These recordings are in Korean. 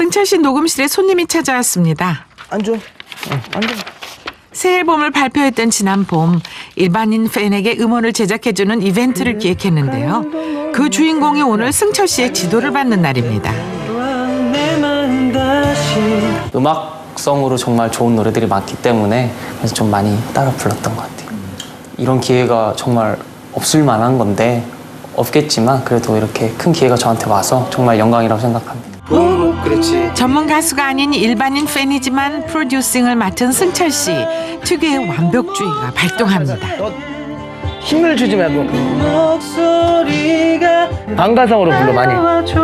승철 씨 녹음실에 손님이 찾아왔습니다. 앉아. 앉아. 새 앨범을 발표했던 지난 봄 일반인 팬에게 음원을 제작해주는 이벤트를 기획했는데요. 그 주인공이 오늘 승철 씨의 지도를 받는 날입니다. 음악성으로 정말 좋은 노래들이 많기 때문에 그래서 좀 많이 따라 불렀던 것 같아요. 이런 기회가 정말 없을 만한 건데 없겠지만 그래도 이렇게 큰 기회가 저한테 와서 정말 영광이라고 생각합니다. 그렇지. 전문 가수가 아닌 일반인 팬이지만 프로듀싱을 맡은 승철 씨 특유의 완벽주의가 발동합니다. 힘을 주지 말고 방가성으로 불러 많이.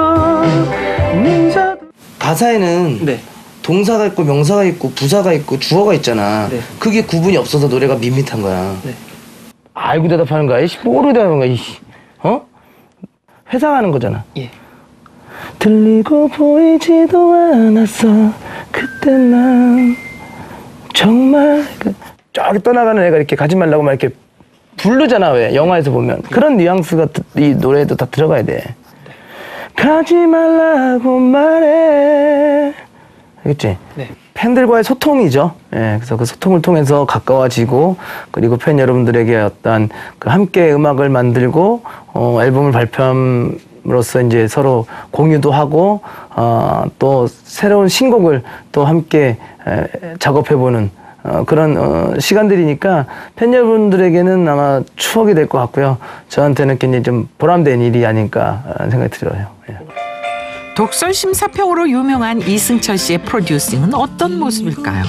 가사에는 네. 동사가 있고 명사가 있고 부사가 있고 주어가 있잖아. 네. 그게 구분이 없어서 노래가 밋밋한 거야. 네. 알고 대답하는 거야. 이씨 뭐로 대답하는 거야. 이씨. 어? 회상하는 거잖아. 예. 들리고 보이지도 않았어 그때 난 정말 저기 떠나가는 애가 이렇게 가지 말라고 막 이렇게 부르잖아. 왜 영화에서 보면 그런 뉘앙스가 이 노래에도 다 들어가야 돼. 가지 말라고 말해. 알겠지? 네. 팬들과의 소통이죠. 예, 그래서 그 소통을 통해서 가까워지고 그리고 팬 여러분들에게 어떤 그 함께 음악을 만들고 앨범을 발표함으로써 이제 서로 공유도 하고 또 새로운 신곡을 또 함께 작업해보는 그런 시간들이니까 팬 여러분들에게는 아마 추억이 될 것 같고요. 저한테는 굉장히 좀 보람된 일이 아닐까 생각이 들어요. 예. 독설 심사평으로 유명한 이승철 씨의 프로듀싱은 어떤 모습일까요?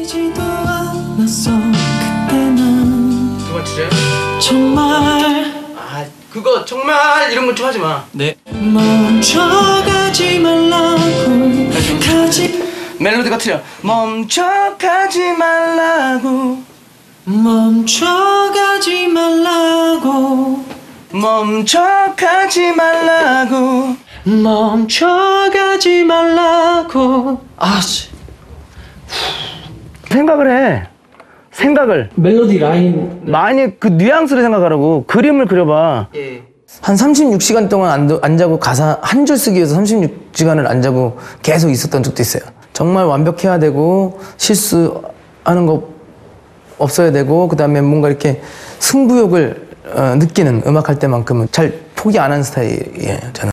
정말 그거 정말 이런 거 좀 하지 마. 네. 멈춰가지 말라고 멜로디가 틀려. 멈춰가지 말라고. 멈춰가지 말라고 멈춰가지 말라고. 멈춰가지 말라고 생각을 해. 생각을. 멜로디 라인 많이 그 뉘앙스를 생각하라고. 그림을 그려봐. 한 36시간 동안 안 자고 가사 한 줄 쓰기 위해서 36시간을 안 자고 계속 있었던 적도 있어요. 정말 완벽해야 되고 실수하는 거 없어야 되고 그다음에 뭔가 이렇게 승부욕을 느끼는 음악할 때만큼은 잘 포기 안 하는 스타일이에요, 저는.